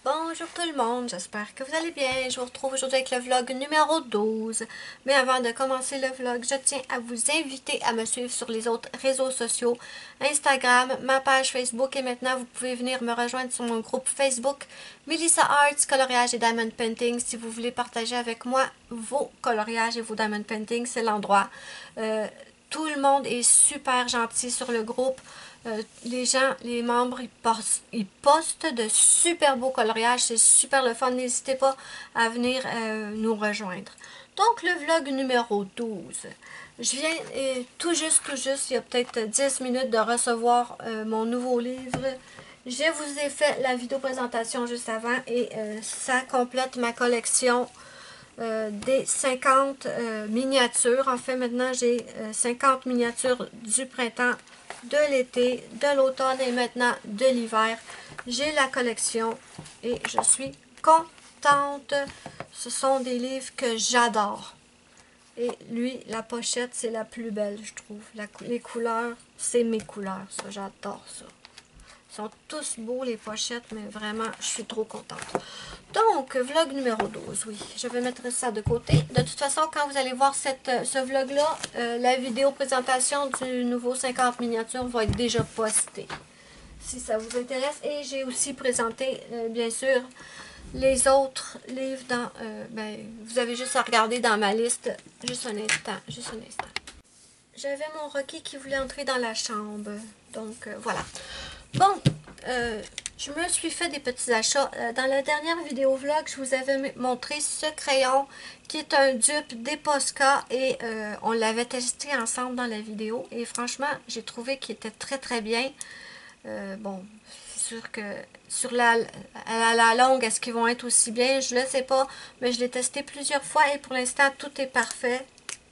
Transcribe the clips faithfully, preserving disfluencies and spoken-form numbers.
Bonjour tout le monde, j'espère que vous allez bien. Je vous retrouve aujourd'hui avec le vlog numéro douze. Mais avant de commencer le vlog, je tiens à vous inviter à me suivre sur les autres réseaux sociaux. Instagram, ma page Facebook et maintenant vous pouvez venir me rejoindre sur mon groupe Facebook Melissa Arts, coloriage et diamond painting. Si vous voulez partager avec moi vos coloriages et vos diamond painting, c'est l'endroit. Euh, tout le monde est super gentil sur le groupe. Euh, les gens, les membres, ils postent, ils postent de super beaux coloriages. C'est super le fun. N'hésitez pas à venir euh, nous rejoindre. Donc, le vlog numéro douze. Je viens euh, tout juste, tout juste, il y a peut-être dix minutes de recevoir euh, mon nouveau livre. Je vous ai fait la vidéo présentation juste avant et euh, ça complète ma collection euh, des cinquante euh, miniatures. En fait, maintenant, j'ai euh, cinquante miniatures du printemps, de l'été, de l'automne et maintenant de l'hiver. J'ai la collection et je suis contente. Ce sont des livres que j'adore. Et lui, la pochette, c'est la plus belle, je trouve. La, les couleurs, c'est mes couleurs, ça, j'adore ça. Ils sont tous beaux, les pochettes, mais vraiment, je suis trop contente. Donc, vlog numéro douze, oui. Je vais mettre ça de côté. De toute façon, quand vous allez voir cette, ce vlog-là, euh, la vidéo présentation du nouveau cinquante miniatures va être déjà postée. Si ça vous intéresse. Et j'ai aussi présenté, euh, bien sûr, les autres livres dans... Euh, ben, vous avez juste à regarder dans ma liste. Juste un instant, juste un instant. J'avais mon Rocky qui voulait entrer dans la chambre. Donc, euh, voilà. Bon, euh, je me suis fait des petits achats. Euh, dans la dernière vidéo vlog, je vous avais montré ce crayon qui est un dupe des Posca et euh, on l'avait testé ensemble dans la vidéo. Et franchement, j'ai trouvé qu'il était très très bien. Euh, bon, c'est sûr que sur la, à la longue, est-ce qu'ils vont être aussi bien? Je ne sais pas, mais je l'ai testé plusieurs fois et pour l'instant, tout est parfait.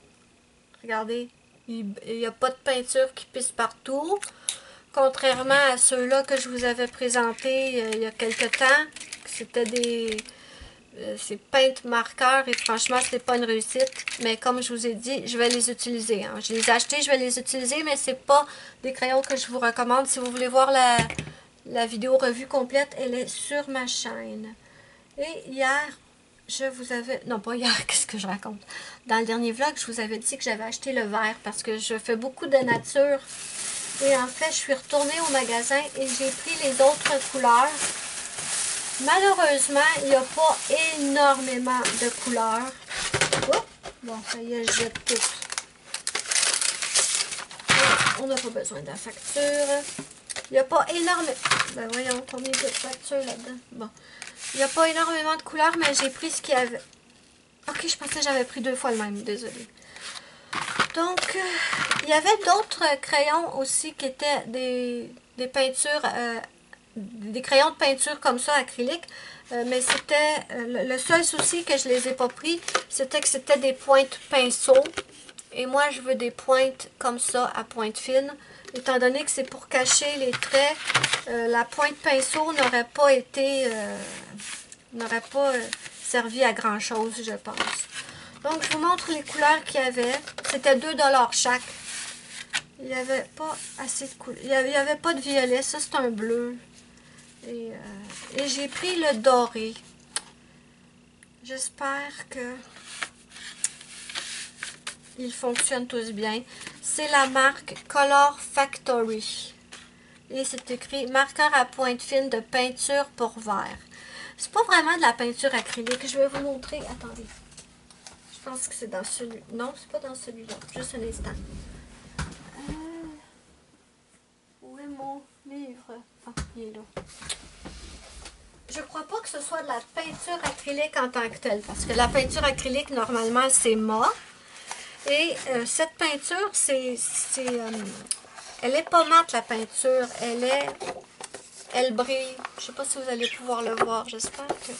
Regardez, il n'y a pas de peinture qui pisse partout. Contrairement à ceux-là que je vous avais présentés euh, il y a quelques temps, c'était des euh, ces peintes marqueurs et franchement, ce n'est pas une réussite. Mais comme je vous ai dit, je vais les utiliser. Hein. Je les ai achetés, je vais les utiliser, mais ce n'est pas des crayons que je vous recommande. Si vous voulez voir la, la vidéo revue complète, elle est sur ma chaîne. Et hier, je vous avais... Non, pas hier, qu'est-ce que je raconte? Dans le dernier vlog, je vous avais dit que j'avais acheté le vert parce que je fais beaucoup de nature. Et en fait, je suis retournée au magasin et j'ai pris les autres couleurs. Malheureusement, il n'y a pas énormément de couleurs. Oh, bon, ça y est, je jette tout. On n'a pas besoin de la facture. Il n'y a pas énormément... Ben voyons, combien de factures là-dedans? Bon. Il n'y a pas énormément de couleurs, mais j'ai pris ce qu'il y avait. Ok, je pensais que j'avais pris deux fois le même, désolée. Donc, euh, il y avait d'autres crayons aussi qui étaient des, des peintures, euh, des crayons de peinture comme ça, acrylique. Euh, mais c'était, euh, le seul souci que je ne les ai pas pris, c'était que c'était des pointes pinceau. Et moi, je veux des pointes comme ça, à pointe fine. Étant donné que c'est pour cacher les traits, euh, la pointe pinceau n'aurait pas été, euh, n'aurait pas euh, servi à grand chose, je pense. Donc, je vous montre les couleurs qu'il y avait. C'était deux dollars chaque. Il n'y avait pas assez de couleurs. Il n'y avait, avait pas de violet. Ça, c'est un bleu. Et, euh, et j'ai pris le doré. J'espère que ils fonctionnent tous bien. C'est la marque Color Factory. Et c'est écrit marqueur à pointe fine de peinture pour verre. C'est pas vraiment de la peinture acrylique. Je vais vous montrer. Attendez. Je pense que c'est dans celui... Non, c'est pas dans celui-là. Juste un instant. Euh... Où est mon livre? Ah, il est là. Je crois pas que ce soit de la peinture acrylique en tant que telle. Parce que la peinture acrylique, normalement, c'est mat. Et euh, cette peinture, c'est... Euh, elle est pas mate, la peinture. Elle est... Elle brille. Je sais pas si vous allez pouvoir le voir. J'espère que...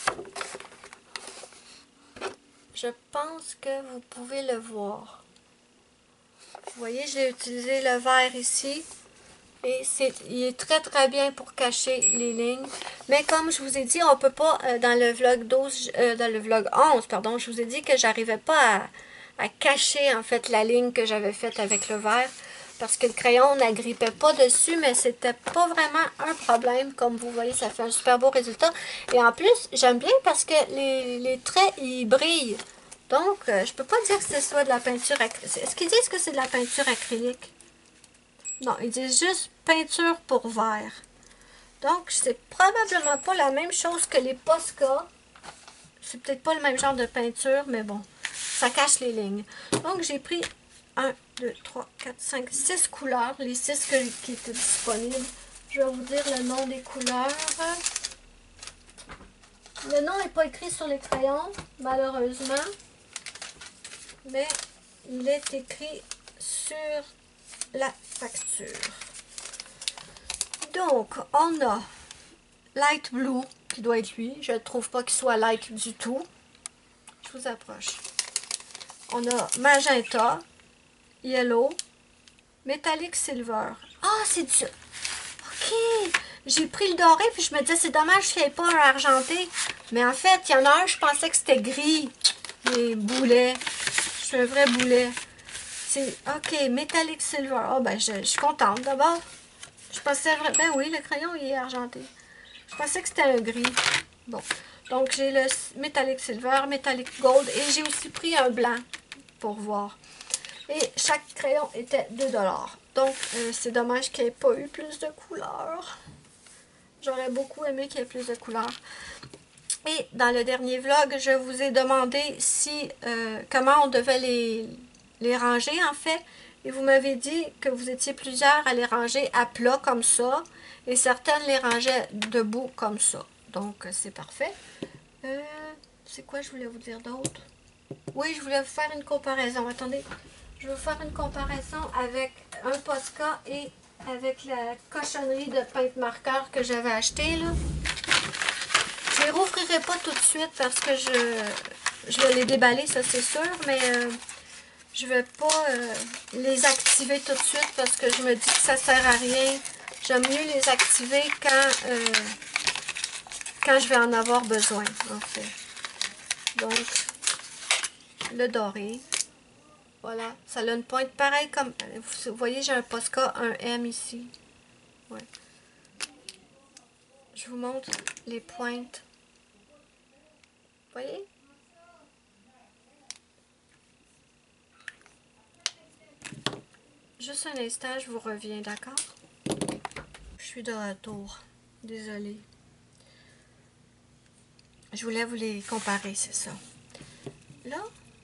Je pense que vous pouvez le voir. Vous voyez, j'ai utilisé le vert ici. Et c'est, il est très très bien pour cacher les lignes. Mais comme je vous ai dit, on ne peut pas, euh, dans le vlog douze, euh, dans le vlog onze, pardon, je vous ai dit que j'arrivais pas à, à cacher en fait la ligne que j'avais faite avec le vert. parce que le crayon n'agrippait pas dessus, mais c'était pas vraiment un problème. Comme vous voyez, ça fait un super beau résultat. Et en plus, j'aime bien parce que les, les traits, ils brillent. Donc, euh, je peux pas dire que ce soit de la peinture acrylique. Est-ce qu'ils disent que c'est de la peinture acrylique? Non, ils disent juste peinture pour verre. Donc, c'est probablement pas la même chose que les Posca. C'est peut-être pas le même genre de peinture, mais bon, ça cache les lignes. Donc, j'ai pris un, deux, trois, quatre, cinq, six couleurs. Les six que, qui étaient disponibles. Je vais vous dire le nom des couleurs. Le nom n'est pas écrit sur les crayons, malheureusement. Mais il est écrit sur la facture. Donc, on a Light Blue, qui doit être lui. Je ne trouve pas qu'il soit light du tout. Je vous approche. On a Magenta, Yellow, Metallic Silver. Ah, c'est du... OK! J'ai pris le doré, puis je me disais, c'est dommage qu'il n'y ait pas un argenté. Mais en fait, il y en a un, je pensais que c'était gris. Les boulets. Je suis un vrai boulet. C'est... OK, Metallic Silver. Ah, oh, ben, je, je suis contente d'abord. Je pensais... Ben oui, le crayon, il est argenté. Je pensais que c'était un gris. Bon. Donc, j'ai le Metallic Silver, Metallic Gold et j'ai aussi pris un blanc pour voir. Et chaque crayon était deux dollars. Donc, euh, c'est dommage qu'il n'y ait pas eu plus de couleurs. J'aurais beaucoup aimé qu'il y ait plus de couleurs. Et dans le dernier vlog, je vous ai demandé si euh, comment on devait les, les ranger en fait. Et vous m'avez dit que vous étiez plusieurs à les ranger à plat comme ça. Et certaines les rangeaient debout comme ça. Donc, c'est parfait. Euh, c'est quoi je voulais vous dire d'autre? Oui, je voulais vous faire une comparaison. Attendez. Je vais vous faire une comparaison avec un Posca et avec la cochonnerie de peintre marqueur que j'avais acheté là. Je les rouvrirai pas tout de suite parce que je, je vais les déballer, ça c'est sûr, mais euh, je vais pas euh, les activer tout de suite parce que je me dis que ça sert à rien. J'aime mieux les activer quand, euh, quand je vais en avoir besoin, en fait. Donc, le doré. Voilà, ça a une pointe pareille comme... Vous voyez, j'ai un Posca, un M ici. Ouais. Je vous montre les pointes. Vous voyez? Juste un instant, je vous reviens, d'accord? Je suis de retour. Désolée. Je voulais vous les comparer, c'est ça. Là,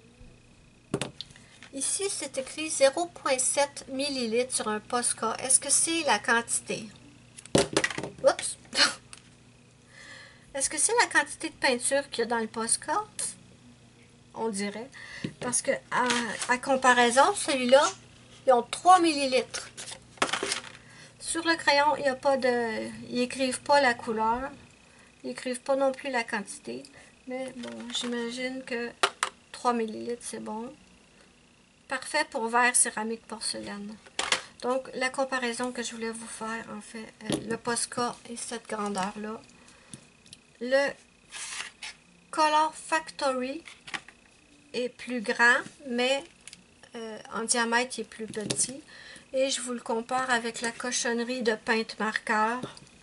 ici, c'est écrit zéro virgule sept millilitres sur un Posca. Est-ce que c'est la quantité? Oups! Est-ce que c'est la quantité de peinture qu'il y a dans le Posca? On dirait. Parce que, à, à comparaison, celui-là, ils ont trois millilitres. Sur le crayon, il n'y a pas de... Ils n'écrivent pas la couleur. Ils n'écrivent pas non plus la quantité. Mais bon, j'imagine que trois millilitres, c'est bon. Parfait pour verre, céramique, porcelaine. Donc, la comparaison que je voulais vous faire, en fait, euh, le Posca est cette grandeur-là. Le Color Factory est plus grand, mais euh, en diamètre, il est plus petit. Et je vous le compare avec la cochonnerie de peintre marqueur.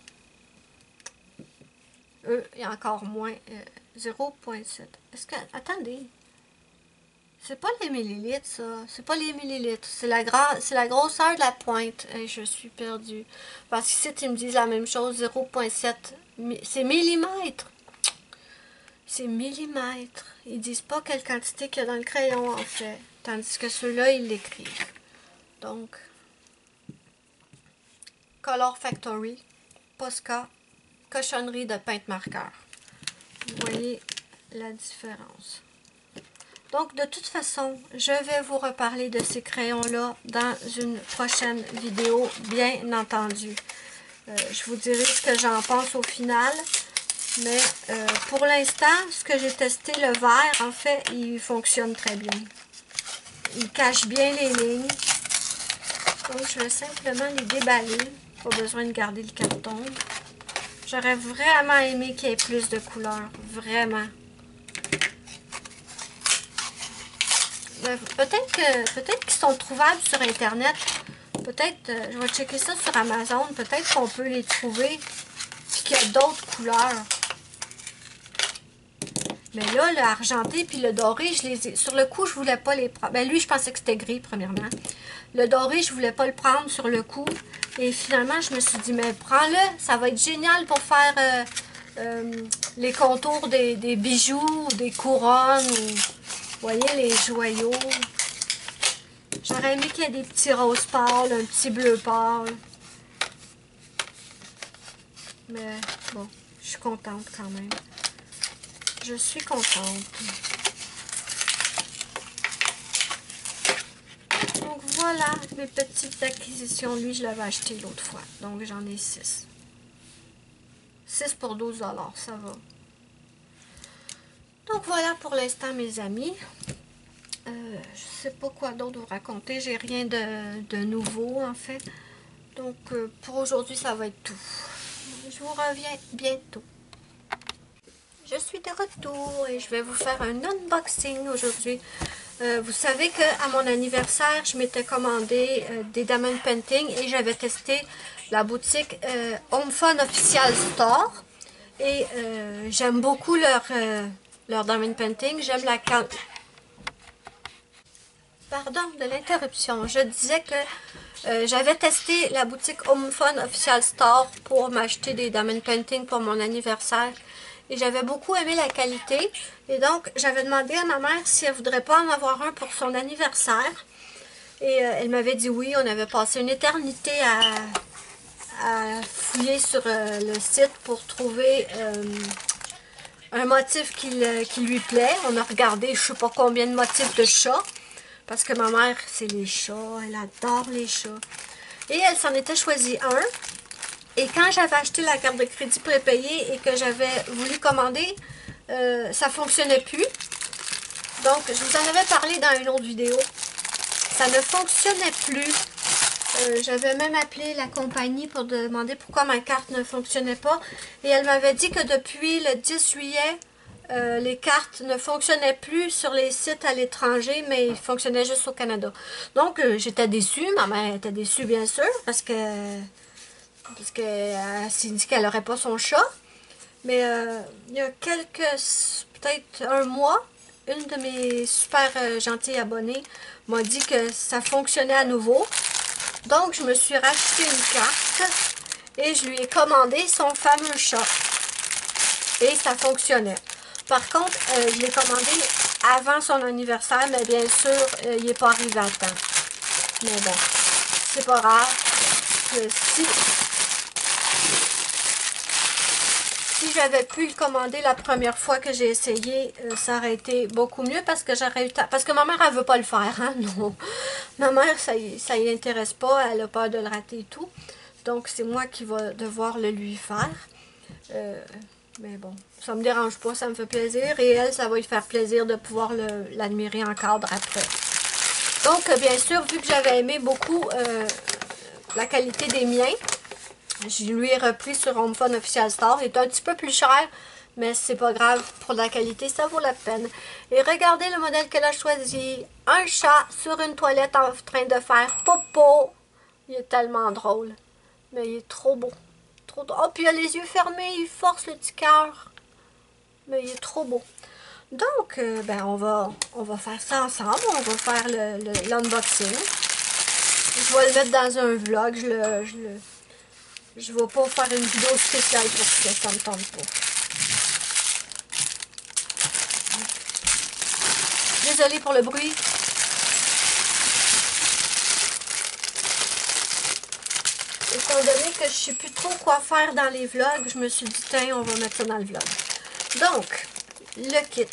Eux, il y a encore moins, euh, zéro virgule sept. Est-ce que... Attendez. C'est pas les millilitres, ça. C'est pas les millilitres. C'est la, c'est la grosseur de la pointe. Hey, je suis perdue. Parce qu'ici, ils me disent la même chose, zéro virgule sept. C'est millimètres. C'est millimètres. Ils disent pas quelle quantité qu'il y a dans le crayon, en fait. Tandis que ceux-là, ils l'écrivent. Donc, Color Factory, Posca, cochonnerie de peintre marqueur. Vous voyez la différence. Donc, de toute façon, je vais vous reparler de ces crayons-là dans une prochaine vidéo, bien entendu. Euh, je vous dirai ce que j'en pense au final. Mais euh, pour l'instant, ce que j'ai testé, le vert, en fait, il fonctionne très bien. Il cache bien les lignes. Donc, je vais simplement les déballer. Pas besoin de garder le carton. J'aurais vraiment aimé qu'il y ait plus de couleurs. Vraiment. Peut-être que peut-être qu'ils sont trouvables sur Internet Peut-être, euh, je vais checker ça sur Amazon. Peut-être qu'on peut les trouver. Puis qu'il y a d'autres couleurs. Mais là, le argenté puis le doré, je les ai... Sur le coup, je voulais pas les prendre. Ben lui, je pensais que c'était gris, premièrement. Le doré, je voulais pas le prendre sur le coup. Et finalement, je me suis dit, mais prends-le. Ça va être génial pour faire euh, euh, les contours des, des bijoux, des couronnes. Ou, vous voyez, les joyaux. J'aurais aimé qu'il y ait des petits roses pâles, un petit bleu pâle. Mais bon, je suis contente quand même. Je suis contente. Donc voilà mes petites acquisitions. Lui, je l'avais acheté l'autre fois. Donc j'en ai six. six pour douze dollars, ça va. Donc voilà pour l'instant mes amis. Euh, je sais pas quoi d'autre vous raconter. J'ai rien de, de nouveau en fait. Donc euh, pour aujourd'hui, ça va être tout. Je vous reviens bientôt. Je suis de retour et je vais vous faire un unboxing aujourd'hui. Euh, vous savez qu'à mon anniversaire, je m'étais commandé euh, des Diamond Painting et j'avais testé la boutique euh, Home Fun Official Store. Et euh, j'aime beaucoup leur, euh, leur Diamond Painting. J'aime la... Pardon de l'interruption. Je disais que euh, j'avais testé la boutique Home Fun Official Store pour m'acheter des Diamond Painting pour mon anniversaire. Et j'avais beaucoup aimé la qualité. Et donc, j'avais demandé à ma mère si elle ne voudrait pas en avoir un pour son anniversaire. Et euh, elle m'avait dit oui. On avait passé une éternité à, à fouiller sur euh, le site pour trouver euh, un motif qui, qui lui plaît. On a regardé je ne sais pas combien de motifs de chats. Parce que ma mère, c'est les chats. Elle adore les chats. Et elle s'en était choisi un. Et quand j'avais acheté la carte de crédit prépayée et que j'avais voulu commander, euh, ça ne fonctionnait plus. Donc, je vous en avais parlé dans une autre vidéo. Ça ne fonctionnait plus. Euh, j'avais même appelé la compagnie pour demander pourquoi ma carte ne fonctionnait pas. Et elle m'avait dit que depuis le dix juillet, euh, les cartes ne fonctionnaient plus sur les sites à l'étranger, mais ils fonctionnaient juste au Canada. Donc, euh, j'étais déçue. Ma mère était déçue, bien sûr, parce que... Parce qu'elle s'est dit qu'elle n'aurait pas son chat. Mais euh, il y a quelques, peut-être un mois, une de mes super euh, gentilles abonnées m'a dit que ça fonctionnait à nouveau. Donc, je me suis racheté une carte et je lui ai commandé son fameux chat. Et ça fonctionnait. Par contre, euh, je l'ai commandé avant son anniversaire, mais bien sûr, euh, il n'est pas arrivé à temps. Mais bon, c'est pas grave. Euh, si... Si j'avais pu le commander la première fois que j'ai essayé, euh, ça aurait été beaucoup mieux parce que j'aurais eu temps. Parce que ma mère, elle veut pas le faire, hein, non. Ma mère, ça y, ça y intéresse pas, elle a peur de le rater et tout. Donc, c'est moi qui vais devoir le lui faire. Euh, mais bon, ça me dérange pas, ça me fait plaisir. Et elle, ça va lui faire plaisir de pouvoir l'admirer en cadre après. Donc, bien sûr, vu que j'avais aimé beaucoup euh, la qualité des miens, je lui ai repris sur Home Fun Official Store. Il est un petit peu plus cher, mais c'est pas grave. Pour la qualité, ça vaut la peine. Et regardez le modèle qu'elle a choisi. Un chat sur une toilette en train de faire popo. Il est tellement drôle. Mais il est trop beau. Trop drôle. Oh, puis il a les yeux fermés. Il force le petit cœur. Mais il est trop beau. Donc, euh, ben, on va, on va faire ça ensemble. On va faire l'unboxing. Le, je vais le mettre dans un vlog. Je le... Je le Je ne vais pas faire une vidéo spéciale pour ça, ça me tente pas. Désolée pour le bruit. Étant donné que je ne sais plus trop quoi faire dans les vlogs, je me suis dit, tiens, on va mettre ça dans le vlog. Donc, le kit.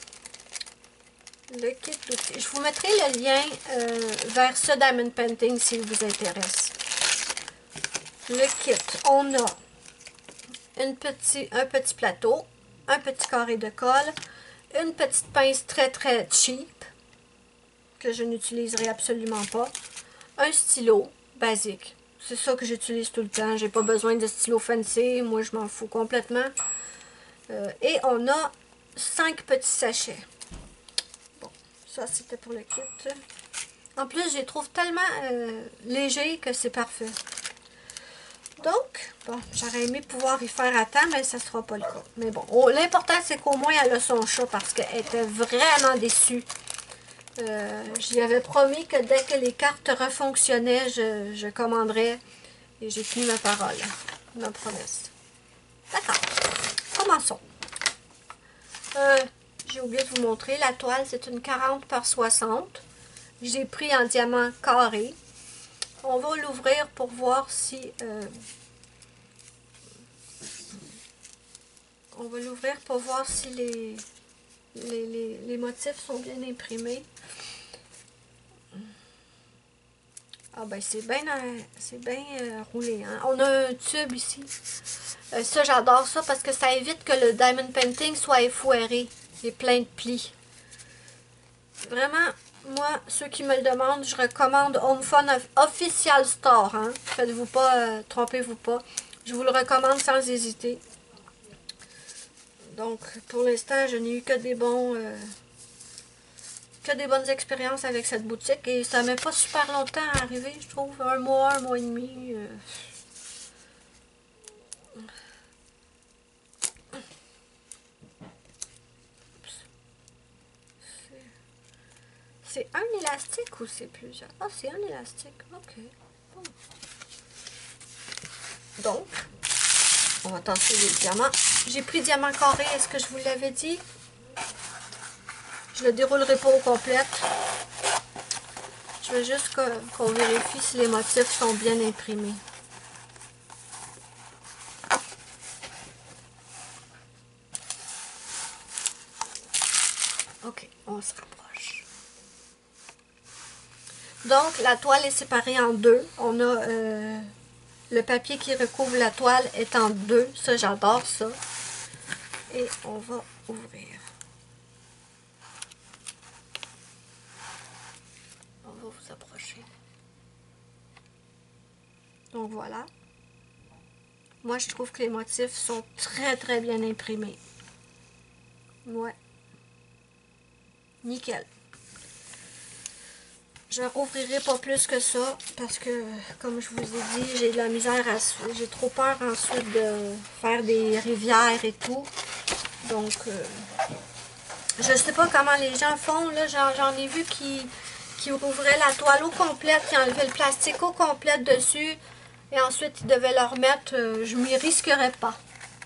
Le kit d'outils. Je vous mettrai le lien euh, vers ce Diamond Painting s'il vous intéresse. Le kit, on a une petit, un petit plateau, un petit carré de colle, une petite pince très très cheap, que je n'utiliserai absolument pas, un stylo basique. C'est ça que j'utilise tout le temps, j'ai pas besoin de stylo fancy, moi je m'en fous complètement. Euh, et on a cinq petits sachets. Bon, ça c'était pour le kit. En plus, je les trouve tellement euh, légers que c'est parfait. Donc, bon, j'aurais aimé pouvoir y faire à temps, mais ça ne sera pas le cas. Mais bon, oh, l'important, c'est qu'au moins, elle a son chat parce qu'elle était vraiment déçue. Euh, J'y avais promis que dès que les cartes refonctionnaient, je, je commanderais. Et j'ai tenu ma parole, ma promesse. D'accord, commençons. Euh, j'ai oublié de vous montrer, la toile, c'est une quarante par soixante. J'ai pris en diamant carré. On va l'ouvrir pour voir si... Euh, on va l'ouvrir pour voir si les, les, les, les motifs sont bien imprimés. Ah ben c'est bien c'est bien euh, roulé. Hein? On a un tube ici. Euh, ça, j'adore ça parce que ça évite que le diamond painting soit effoiré et plein de plis. Vraiment, moi, ceux qui me le demandent, je recommande Home Fun Official Store. Hein? Faites-vous pas, euh, trompez-vous pas. Je vous le recommande sans hésiter. Donc, pour l'instant, je n'ai eu que des bons... Euh, que des bonnes expériences avec cette boutique. Et ça met pas super longtemps à arriver, je trouve. Un mois, un mois et demi. Euh. C'est un élastique ou c'est plusieurs? Ah, c'est un élastique. Ok. Bon. Donc, on va tasser les diamants. J'ai pris diamant carré, est-ce que je vous l'avais dit? Je le déroulerai pas au complet. Je veux juste qu'on vérifie si les motifs sont bien imprimés. Ok, on se rapproche. Donc, la toile est séparée en deux. On a euh, le papier qui recouvre la toile est en deux. Ça, j'adore ça. Et on va ouvrir. On va vous approcher. Donc, voilà. Moi, je trouve que les motifs sont très, très bien imprimés. Ouais. Nickel. Je ne rouvrirai pas plus que ça parce que, comme je vous ai dit, j'ai de la misère à... J'ai trop peur ensuite de faire des rivières et tout. Donc, euh, je sais pas comment les gens font. Là, j'en ai vu qui, qui rouvraient la toile au complète, qui enlevaient le plastique au complète dessus. Et ensuite, ils devaient le remettre. Euh, je m'y risquerais pas.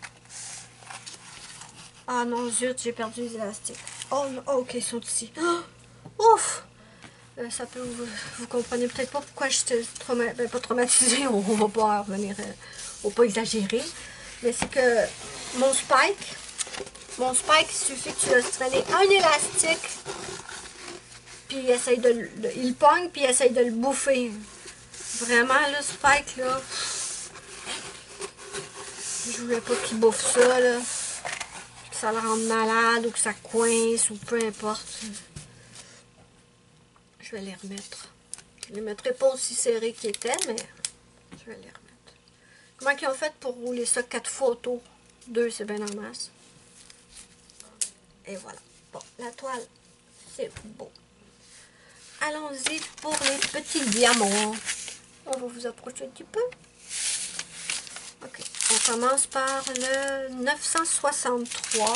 Ah non, zut, j'ai perdu les élastiques. Oh, non, oh, ok, ils sont ici. Oh, ouf! Euh, ça peut, vous, vous comprenez peut-être pas pourquoi je suis trauma, ben, pas traumatisée, on, on va pas revenir, euh, on va pas exagérer. Mais c'est que mon spike, mon spike, il suffit que tu laisses traîner un élastique, puis il essaye de, de il pogne, puis il essaye de le bouffer. Vraiment, le spike, là, je voulais pas qu'il bouffe ça, là. Que ça le rende malade, ou que ça coince, ou peu importe. Je vais les remettre. Je ne les mettrai pas aussi serrés qu'ils étaient, mais je vais les remettre. Comment ils ont fait pour rouler ça quatre fois autour? Deux, c'est bien en masse. Et voilà. Bon, la toile, c'est beau. Allons-y pour les petits diamants. On va vous approcher un petit peu. Ok. On commence par le neuf cent soixante-trois.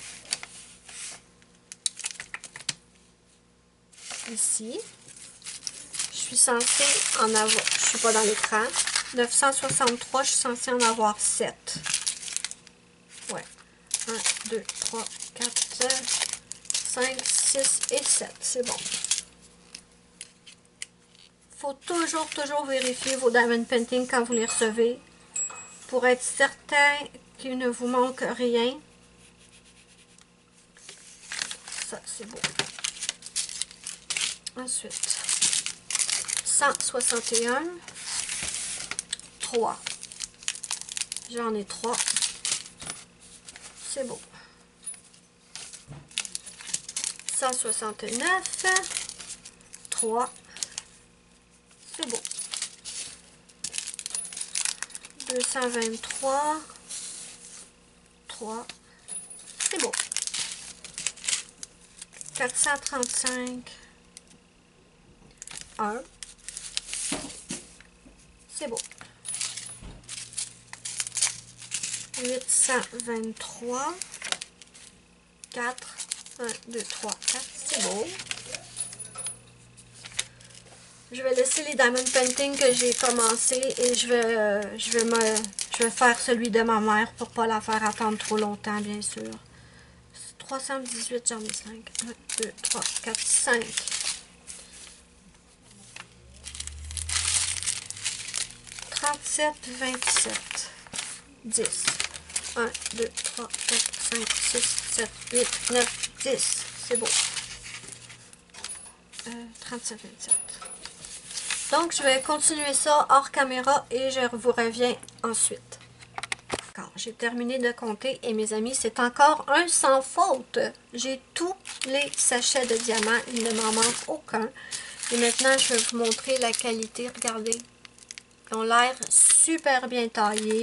Ici. Je suis censée en avoir... Je suis pas dans l'écran. neuf cent soixante-trois, je suis censée en avoir sept. Ouais. un, deux, trois, quatre, cinq, six et sept. C'est bon. Faut toujours, toujours vérifier vos diamond painting quand vous les recevez pour être certain qu'il ne vous manque rien. Ça, c'est beau. Ensuite, cent soixante et un, trois. J'en ai trois. C'est beau. cent soixante-neuf, trois. C'est beau. deux cent vingt-trois, trois. C'est beau. quatre cent trente-cinq, un. C'est beau. huit cent vingt-trois. quatre. un, deux, trois, quatre. C'est beau. Je vais laisser les diamond painting que j'ai commencé et je vais, euh, je, vais me, je vais faire celui de ma mère pour ne pas la faire attendre trop longtemps, bien sûr. trois cent dix-huit, j'en ai cinq. un, deux, trois, quatre, cinq. trente-sept, vingt-sept. dix. un, deux, trois, quatre, cinq, six, sept, huit, neuf, dix. C'est beau. Euh, trente-sept, vingt-sept. Donc, je vais continuer ça hors caméra et je vous reviens ensuite. D'accord, j'ai terminé de compter et mes amis, c'est encore un sans faute. J'ai tous les sachets de diamants, il ne m'en manque aucun. Et maintenant, je vais vous montrer la qualité. Regardez, ils ont l'air super bien taillés.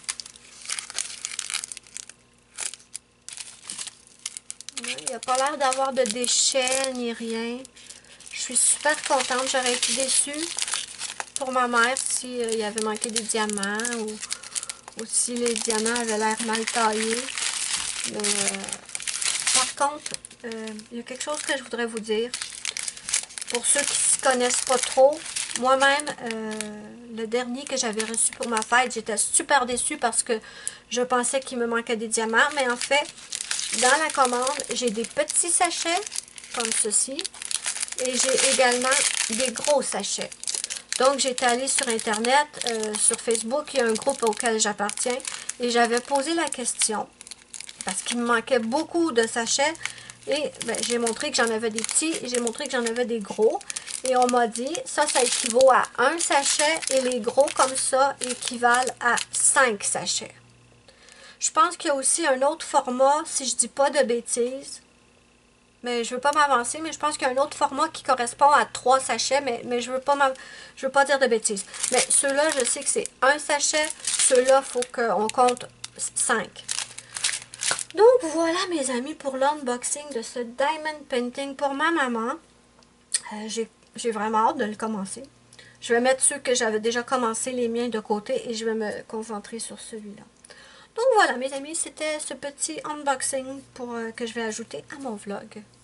Il n'y a pas l'air d'avoir de déchets ni rien. Je suis super contente. J'aurais été déçue pour ma mère s'il euh, y avait manqué des diamants ou, ou si les diamants avaient l'air mal taillés. Mais, euh, par contre, euh, il y a quelque chose que je voudrais vous dire. Pour ceux qui ne se connaissent pas trop, moi-même, euh, le dernier que j'avais reçu pour ma fête, j'étais super déçue parce que je pensais qu'il me manquait des diamants. Mais en fait, dans la commande, j'ai des petits sachets comme ceci. Et j'ai également des gros sachets. Donc, j'étais allée sur Internet, euh, sur Facebook, il y a un groupe auquel j'appartiens. Et j'avais posé la question, parce qu'il me manquait beaucoup de sachets. Et ben, j'ai montré que j'en avais des petits, et j'ai montré que j'en avais des gros. Et on m'a dit, ça, ça équivaut à un sachet. Et les gros comme ça équivalent à cinq sachets. Je pense qu'il y a aussi un autre format, si je ne dis pas de bêtises. Mais je ne veux pas m'avancer, mais je pense qu'il y a un autre format qui correspond à trois sachets, mais, mais je ne veux, veux pas dire de bêtises. Mais ceux-là, je sais que c'est un sachet. Ceux-là, il faut qu'on compte cinq. Donc voilà mes amis pour l'unboxing de ce Diamond Painting pour ma maman. Euh, J'ai vraiment hâte de le commencer. Je vais mettre ceux que j'avais déjà commencé, les miens de côté, et je vais me concentrer sur celui-là. Donc voilà mes amis, c'était ce petit unboxing pour, euh, que je vais ajouter à mon vlog.